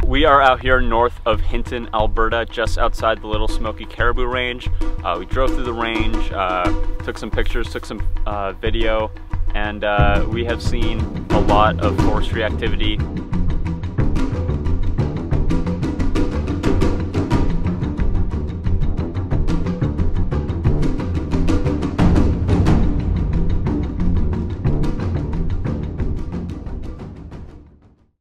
We are out here north of Hinton, Alberta, just outside the Little Smoky Caribou range. We drove through the range, took some pictures, took some video, and we have seen a lot of forestry activity.